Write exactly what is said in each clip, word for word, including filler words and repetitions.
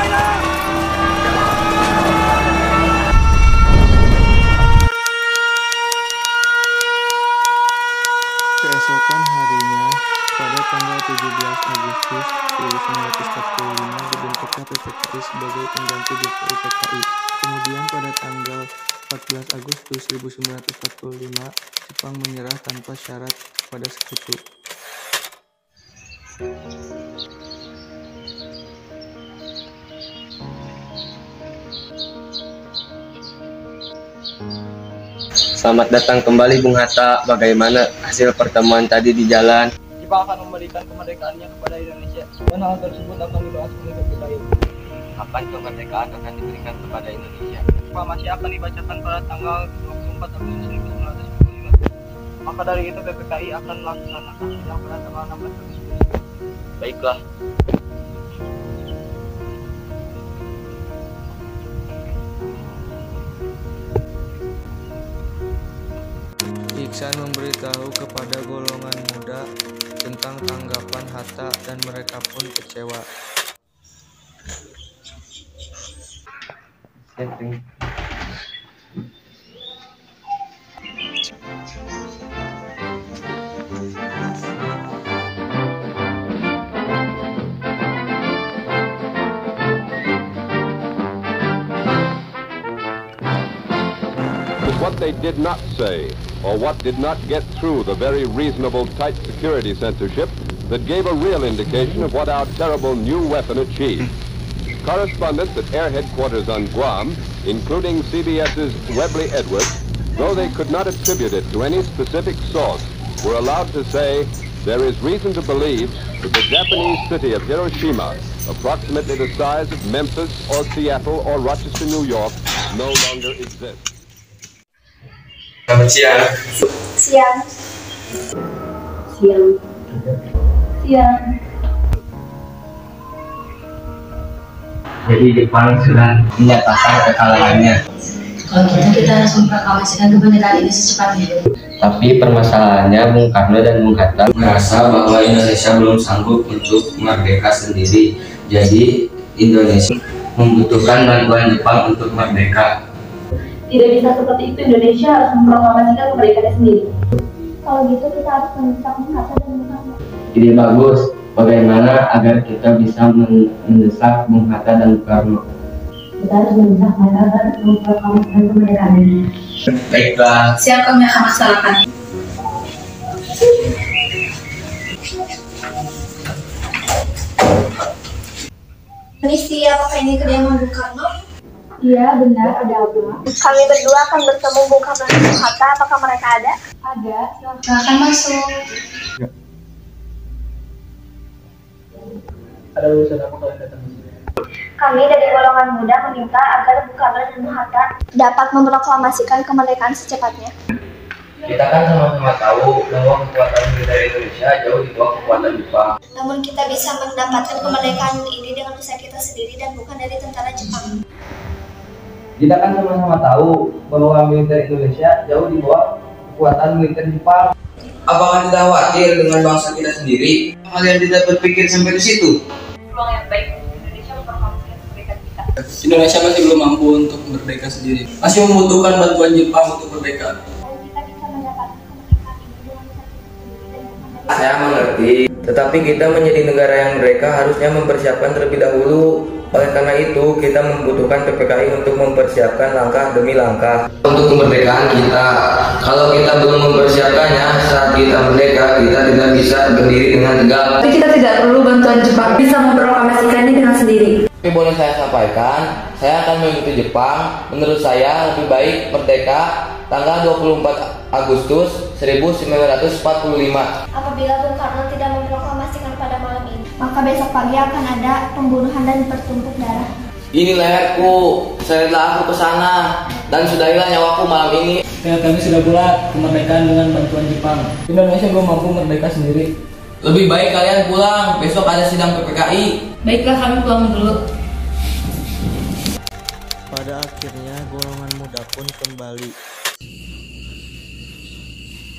Keesokan harinya, pada tanggal tujuh belas Agustus seribu sembilan ratus empat puluh lima dibentuklah P P K I sebagai pengganti D P U P K I. Kemudian pada tanggal empat belas Agustus seribu sembilan ratus empat puluh lima, Jepang menyerah tanpa syarat kepada Sekutu. Selamat datang kembali Bung Hatta. Bagaimana hasil pertemuan tadi di jalan? Jepang akan memberikan kemerdekaannya kepada Indonesia, dan hal tersebut akan dibahas oleh P P K I. Kapan kemerdekaan akan diberikan kepada Indonesia? Proklamasi akan dibacakan pada tanggal dua puluh empat Agustus seribu sembilan ratus empat puluh lima. Maka dari itu P P K I akan melaksanakan sidang pada tanggal enam belas Agustus. Baiklah. Iksan memberitahu kepada golongan muda tentang tanggapan Hatta dan mereka pun kecewa. What they did not say, or what did not get through the very reasonable tight security censorship that gave a real indication of what our terrible new weapon achieved. Correspondents at Air Headquarters on Guam, including C B S's Webley Edwards, though they could not attribute it to any specific source, were allowed to say there is reason to believe that the Japanese city of Hiroshima, approximately the size of Memphis or Seattle or Rochester, New York, no longer exists. Selamat siang. Siang. Siang. Siang. Jadi Jepang sudah menyatakan kekalahannya. Kalau gitu kita harus memproklamasikan kemerdekaan ini secepatnya. Tapi permasalahannya Bung Karno dan Bung Hatta merasa bahwa Indonesia belum sanggup untuk merdeka sendiri. Jadi Indonesia membutuhkan bantuan Jepang untuk merdeka. Tidak bisa seperti itu, Indonesia harus memproklamasikan kemerdekaan sendiri. Kalau gitu kita harus mendesak Bung Hatta dan Bung Karno. Ide bagus. Bagaimana agar kita bisa mendesak Bung Hatta dan Bung Karno? Kita harus mendesak mereka agar memproklamasikan kemerdekaan ini. Baiklah. Siap, kami akan laksanakan. Permisi, apakah ini kediaman Bung Karno? Iya, benar. Ada apa? Kami berdua akan bertemu Bung Karno dan Bung Hatta. Apakah mereka ada? Ada. Silakan masuk. Ada urusan apa kalian datang di sini? Kami dari golongan muda meminta agar Bung Karno dan Bung Hatta dapat memproklamasikan kemerdekaan secepatnya. Kita kan sama-sama tahu bahwa kekuatan militer Indonesia jauh di bawah kekuatan Jepang. Namun kita bisa mendapatkan kemerdekaan ini dengan usaha kita sendiri dan bukan dari tentara Jepang. Kita kan sama-sama tahu bahwa militer Indonesia jauh di bawah kekuatan militer Jepang. Apakah tidak khawatir dengan bangsa kita sendiri? Kalian tidak berpikir sampai ke situ? Peluang yang baik untuk Indonesia memproklamasikan kemerdekaan kita. Indonesia masih belum mampu untuk merdeka sendiri. Masih membutuhkan bantuan Jepang untuk merdeka. Kalau kita bisa mendapatkan kemerdekaan ini dengan usaha kita sendiri dan bukan dari Saya mengerti, tetapi kita menjadi negara yang mereka harusnya mempersiapkan terlebih dahulu. Oleh karena itu, kita membutuhkan P P K I untuk mempersiapkan langkah demi langkah untuk kemerdekaan kita. Kalau kita belum mempersiapkannya, saat kita merdeka, kita tidak bisa berdiri dengan tegak. Tapi kita tidak perlu bantuan Jepang, bisa memproklamasikannya dengan sendiri. Tapi boleh saya sampaikan, saya akan mengikuti Jepang. Menurut saya lebih baik merdeka tanggal dua puluh empat Agustus seribu sembilan ratus empat puluh lima. Apabila Bung Karno tidak memproklamasikan pada malam ini, maka besok pagi akan ada pembunuhan dan bertumpuk darah. Ini leherku, seretlah aku ke sana dan sudahilah nyawaku malam ini. Ya, kami sudah bulat kemerdekaan dengan bantuan Jepang. Indonesia belum mampu merdeka sendiri. Lebih baik kalian pulang, besok ada sidang P P K I. Baiklah, kami pulang dulu. Pada akhirnya golongan muda pun kembali.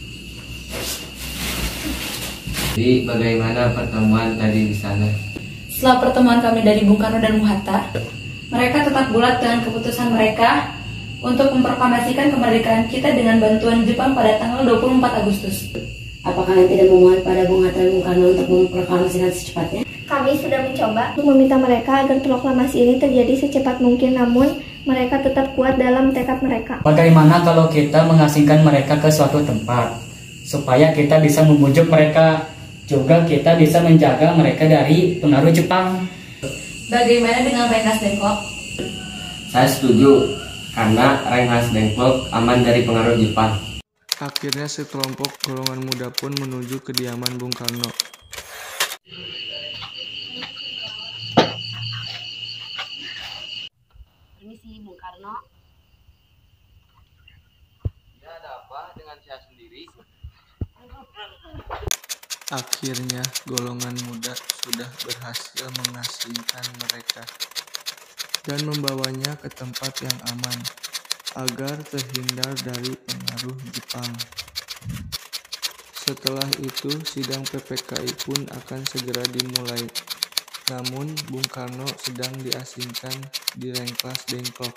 Jadi bagaimana pertemuan tadi di sana? Setelah pertemuan kami dari Bung Karno dan Bung Hatta, mereka tetap bulat dengan keputusan mereka untuk memproklamasikan kemerdekaan kita dengan bantuan Jepang pada tanggal dua puluh empat Agustus. Apa kalian tidak memohon pada Bung Hatta dan Bung Karno untuk memproklamasikan secepatnya? Kami sudah mencoba untuk meminta mereka agar proklamasi ini terjadi secepat mungkin, namun mereka tetap kuat dalam tekad mereka. Bagaimana kalau kita mengasingkan mereka ke suatu tempat, supaya kita bisa membujuk mereka, juga kita bisa menjaga mereka dari pengaruh Jepang? Bagaimana dengan Rengas Dengklok? Saya setuju, karena Rengas Dengklok aman dari pengaruh Jepang. Akhirnya sekelompok golongan muda pun menuju kediaman Bung Karno. Permisi Bung Karno. Ya, ada apa dengan saya sendiri? Akhirnya golongan muda sudah berhasil mengasingkan mereka dan membawanya ke tempat yang aman agar terhindar dari pengaruh Jepang. Setelah itu sidang P P K I pun akan segera dimulai. Namun Bung Karno sedang diasingkan di Rengas Dengklok.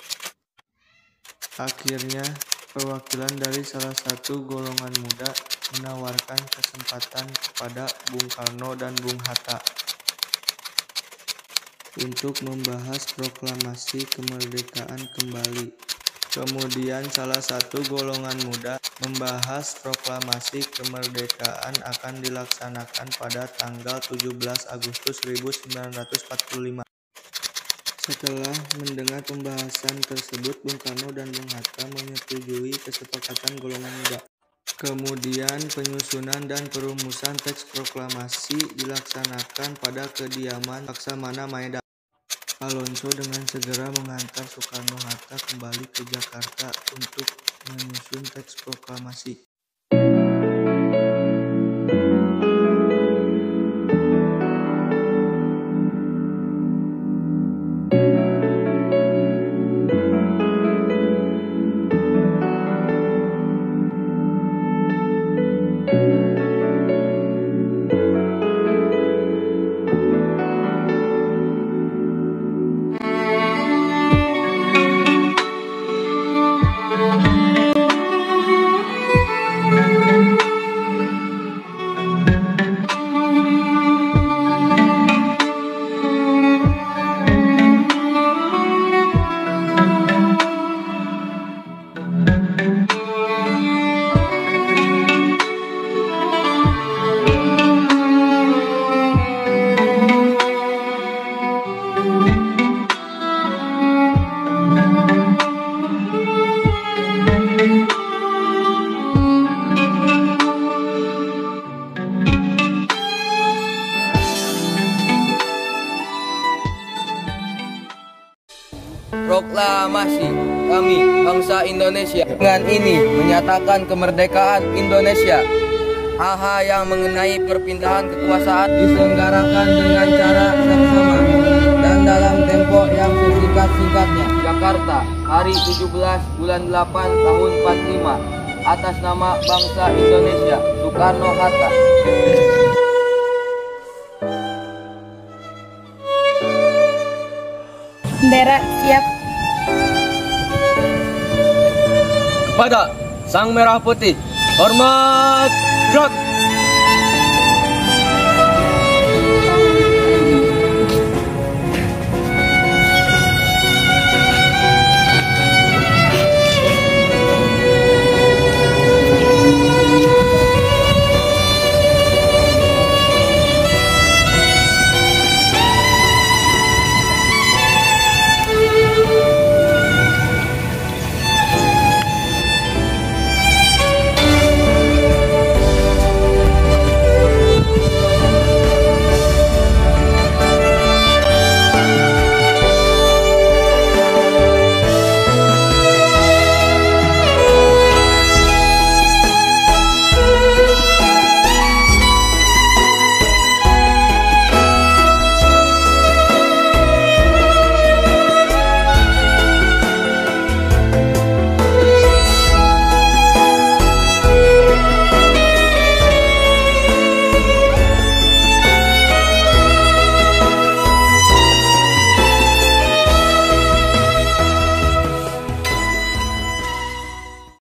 Akhirnya perwakilan dari salah satu golongan muda menawarkan kesempatan kepada Bung Karno dan Bung Hatta untuk membahas proklamasi kemerdekaan kembali. Kemudian salah satu golongan muda membahas proklamasi kemerdekaan akan dilaksanakan pada tanggal tujuh belas Agustus seribu sembilan ratus empat puluh lima. Setelah mendengar pembahasan tersebut, Bung Karno dan Bung Hatta menyetujui kesepakatan golongan muda. Kemudian penyusunan dan perumusan teks proklamasi dilaksanakan pada kediaman Laksamana Maeda. Alonso dengan segera mengantar Soekarno-Hatta kembali ke Jakarta untuk menyusun teks proklamasi. Proklamasi kami bangsa Indonesia dengan ini menyatakan kemerdekaan Indonesia. Hal-hal yang mengenai perpindahan kekuasaan diselenggarakan dengan cara seksama dan dalam tempo yang sesingkat-singkatnya. Jakarta, hari tujuh belas bulan delapan tahun empat puluh lima, atas nama bangsa Indonesia, Soekarno-Hatta. Bendera siap. Kepada Sang Merah Putih, hormat, gerak!